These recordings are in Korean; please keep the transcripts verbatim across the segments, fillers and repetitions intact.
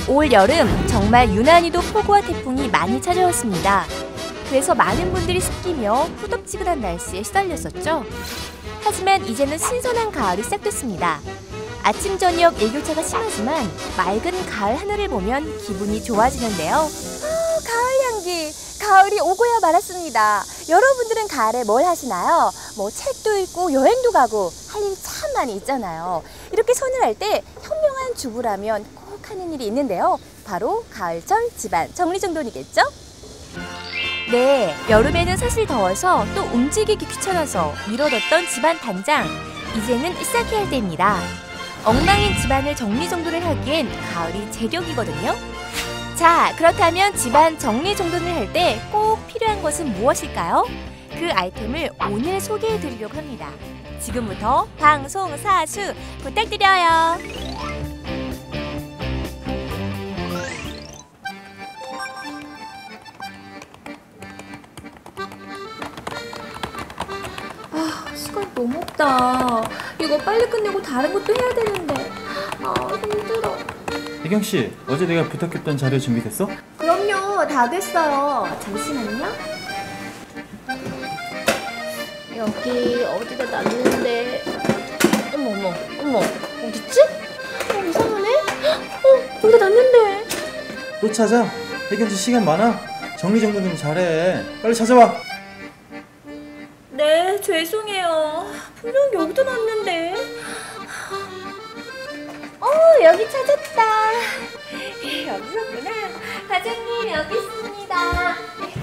올 여름 정말 유난히도 폭우와 태풍이 많이 찾아왔습니다. 그래서 많은 분들이 습기며 후덥지근한 날씨에 시달렸었죠. 하지만 이제는 신선한 가을이 시작됐습니다. 아침 저녁 일교차가 심하지만 맑은 가을 하늘을 보면 기분이 좋아지는데요. 아, 가을 향기! 가을이 오고야 말았습니다. 여러분들은 가을에 뭘 하시나요? 뭐 책도 읽고 여행도 가고 할 일이 참 많이 있잖아요. 이렇게 서늘할 때 현명한 주부라면 꼭 하는 일이 있는데요. 바로 가을철 집안 정리정돈이겠죠? 네, 여름에는 사실 더워서 또 움직이기 귀찮아서 미뤄뒀던 집안 단장, 이제는 시작해야 할 때입니다. 엉망인 집안을 정리정돈을 하기엔 가을이 제격이거든요. 자, 그렇다면 집안 정리정돈을 할 때 꼭 필요한 것은 무엇일까요? 그 아이템을 오늘 소개해드리려고 합니다. 지금부터 방송 사수 부탁드려요. 아, 시간 너무 없다. 이거 빨리 끝내고 다른 것도 해야 되는데. 아, 힘들어. 혜경씨, 어제 내가 부탁했던 자료 준비됐어? 그럼요, 다 됐어요. 잠시만요. 여기 어디다 놨는데. 어머 어머 어머, 어딨지? 어, 이상하네. 어, 여기다 놨는데. 또 찾아? 혜경씨 시간 많아? 정리정돈 좀 잘해. 빨리 찾아와. 네, 죄송해요. 분명 여기다 놨는데. 어, 여기 찾았다. 여기 있구나. 과장님, 여기 있습니다.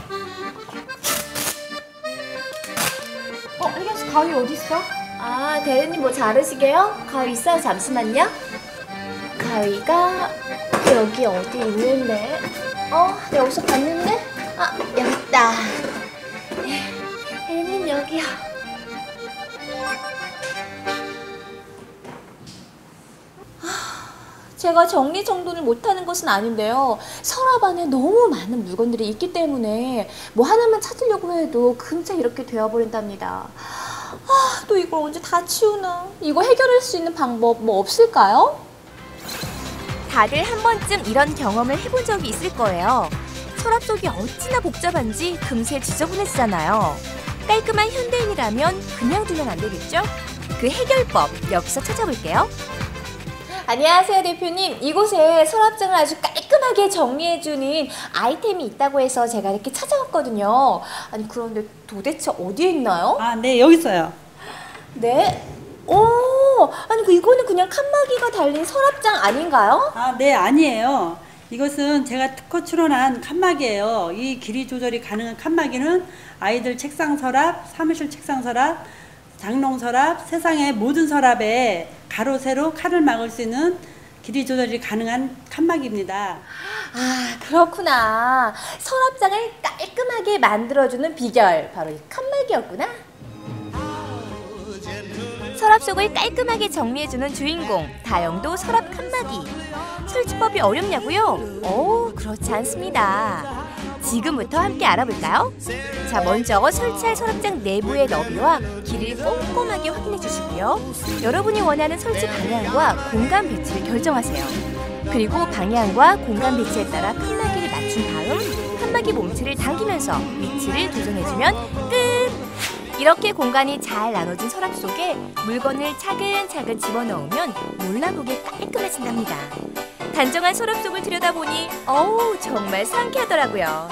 어, 혜경씨, 가위 어디 있어? 아, 대리님 뭐 자르시게요? 가위 있어요? 잠시만요. 가위가 여기 어디 있는데? 어, 내가 어디서 봤는데? 아, 여기 있다. 대리님, 여기요. 제가 정리정돈을 못하는 것은 아닌데요. 서랍 안에 너무 많은 물건들이 있기 때문에 뭐 하나만 찾으려고 해도 금세 이렇게 되어버린답니다. 아, 또 이걸 언제 다 치우나. 이거 해결할 수 있는 방법 뭐 없을까요? 다들 한 번쯤 이런 경험을 해본 적이 있을 거예요. 서랍 속이 어찌나 복잡한지 금세 지저분해지잖아요. 깔끔한 현대인이라면 그냥 두면 안 되겠죠? 그 해결법 여기서 찾아볼게요. 안녕하세요, 대표님. 이곳에 서랍장을 아주 깔끔하게 정리해주는 아이템이 있다고 해서 제가 이렇게 찾아왔거든요. 아니, 그런데 도대체 어디에 있나요? 아, 네, 여기 있어요. 네? 오, 아니, 그 이거는 그냥 칸막이가 달린 서랍장 아닌가요? 아, 네, 아니에요. 이것은 제가 특허 출원한 칸막이에요. 이 길이 조절이 가능한 칸막이는 아이들 책상 서랍, 사무실 책상 서랍, 장롱 서랍, 세상의 모든 서랍에 가로, 세로 칸을 막을 수 있는 길이 조절이 가능한 칸막이입니다. 아, 그렇구나. 서랍장을 깔끔하게 만들어주는 비결, 바로 이 칸막이였구나. 서랍 속을 깔끔하게 정리해주는 주인공, 다용도 서랍 칸막이. 설치법이 어렵냐고요? 오, 그렇지 않습니다. 지금부터 함께 알아볼까요? 자, 먼저 설치할 서랍장 내부의 너비와 길이를 꼼꼼하게 확인해 주시고요. 여러분이 원하는 설치 방향과 공간 배치를 결정하세요. 그리고 방향과 공간 배치에 따라 칸막이를 맞춘 다음 칸막이 몸체를 당기면서 위치를 조정해주면 끝! 이렇게 공간이 잘 나눠진 서랍 속에 물건을 차근차근 집어넣으면 몰라보게 깔끔해진답니다. 단정한 서랍 속을 들여다보니 어우, 정말 상쾌하더라고요.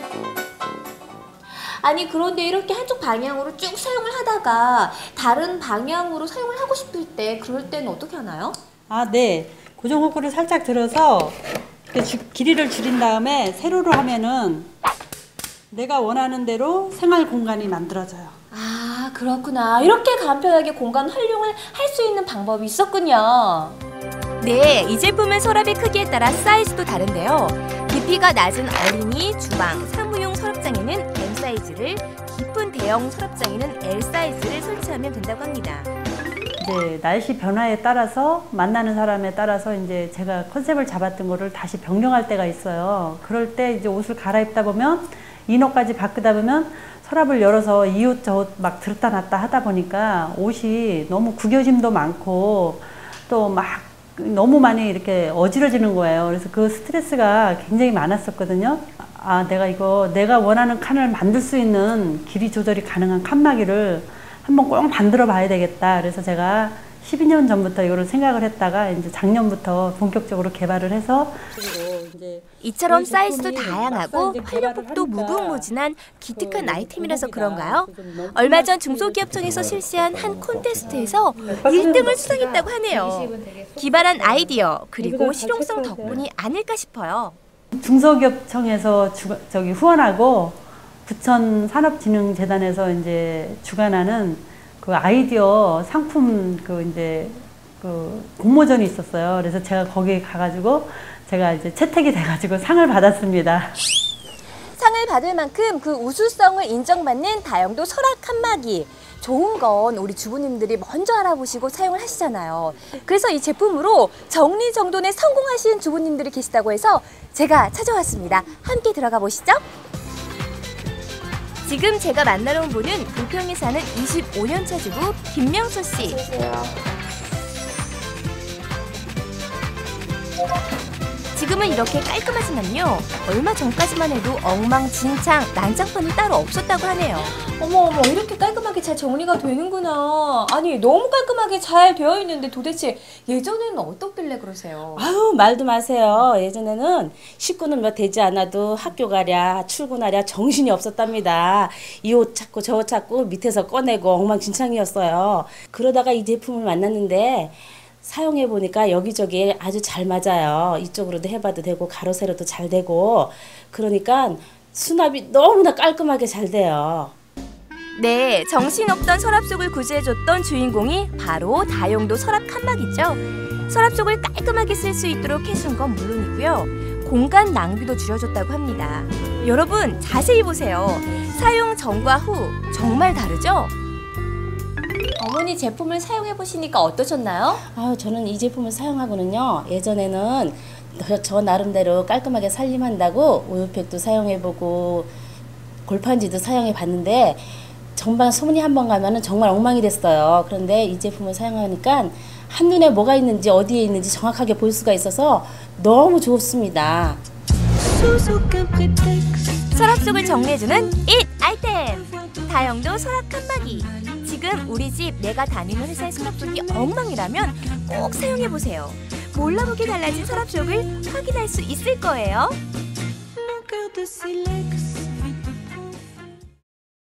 아니, 그런데 이렇게 한쪽 방향으로 쭉 사용을 하다가 다른 방향으로 사용을 하고 싶을 때 그럴 때는 어떻게 하나요? 아, 네. 고정 호크를 살짝 들어서 주, 길이를 줄인 다음에 세로로 하면은 내가 원하는 대로 생활 공간이 만들어져요. 아, 그렇구나. 이렇게 간편하게 공간 활용을 할 수 있는 방법이 있었군요. 네, 이 제품은 서랍의 크기에 따라 사이즈도 다른데요. 깊이가 낮은 어린이, 주방, 사무용 서랍장에는 엠 사이즈를, 깊은 대형 서랍장에는 엘 사이즈를 설치하면 된다고 합니다. 네, 날씨 변화에 따라서 만나는 사람에 따라서 이제 제가 컨셉을 잡았던 거를 다시 변경할 때가 있어요. 그럴 때 이제 옷을 갈아입다 보면 인어까지 바꾸다 보면 서랍을 열어서 이 옷 저 옷 막 들었다 놨다 하다 보니까 옷이 너무 구겨짐도 많고 또 막 너무 많이 이렇게 어지러지는 거예요. 그래서 그 스트레스가 굉장히 많았었거든요. 아, 내가 이거 내가 원하는 칸을 만들 수 있는 길이 조절이 가능한 칸막이를 한번 꼭 만들어 봐야 되겠다. 그래서 제가 십이 년 전부터 이거를 생각을 했다가 이제 작년부터 본격적으로 개발을 해서 이처럼 사이즈도 다양하고 활용폭도 무궁무진한 기특한 아이템이라서 그런가요? 얼마 전 중소기업청에서 실시한 한 콘테스트에서 일 등을 수상했다고 하네요. 기발한 아이디어 그리고 실용성 덕분이 아닐까 싶어요. 중소기업청에서 주, 저기 후원하고 부천 산업진흥재단에서 이제 주관하는 그 아이디어 상품 그 이제 그 공모전이 있었어요. 그래서 제가 거기에 가가지고 제가 이제 채택이 돼가지고 상을 받았습니다. 상을 받을 만큼 그 우수성을 인정받는 다용도 설악 칸막이. 좋은 건 우리 주부님들이 먼저 알아보시고 사용을 하시잖아요. 그래서 이 제품으로 정리정돈에 성공하신 주부님들이 계시다고 해서 제가 찾아왔습니다. 함께 들어가 보시죠. 지금 제가 만나러 온 분은 부평에 사는 이십오 년 차 주부 김명수 씨. 지금은 이렇게 깔끔하지만요. 얼마 전까지만 해도 엉망진창, 난장판이 따로 없었다고 하네요. 어머 어머 이렇게 깔끔하게 잘 정리가 되는구나. 아니 너무 깔끔하게 잘 되어 있는데 도대체 예전에는 어떻길래 그러세요? 아유 말도 마세요. 예전에는 식구는 몇 되지 않아도 학교 가랴 출근하랴 정신이 없었답니다. 이 옷 찾고 저 옷 찾고 밑에서 꺼내고 엉망진창이었어요. 그러다가 이 제품을 만났는데 사용해 보니까 여기저기 아주 잘 맞아요. 이쪽으로도 해봐도 되고 가로 세로도 잘 되고 그러니까 수납이 너무나 깔끔하게 잘 돼요. 네, 정신없던 서랍 속을 구제해줬던 주인공이 바로 다용도 서랍 칸막이죠. 서랍 속을 깔끔하게 쓸 수 있도록 해준 건 물론이고요. 공간 낭비도 줄여줬다고 합니다. 여러분 자세히 보세요. 사용 전과 후 정말 다르죠? 어머니 제품을 사용해 보시니까 어떠셨나요? 아, 저는 이 제품을 사용하고는요. 예전에는 저, 저 나름대로 깔끔하게 살림한다고 우유팩도 사용해보고 골판지도 사용해봤는데 전방 소문이 한 번 가면은 정말 엉망이 됐어요. 그런데 이 제품을 사용하니까 한눈에 뭐가 있는지 어디에 있는지 정확하게 볼 수가 있어서 너무 좋습니다. 서랍 속을 정리해주는 잇 아이템! 다용도 서랍 칸막이. 지금 우리 집 내가 다니는 회사의 서랍 속이 엉망이라면 꼭 사용해보세요. 몰라보게 달라진 서랍 속을 확인할 수 있을 거예요.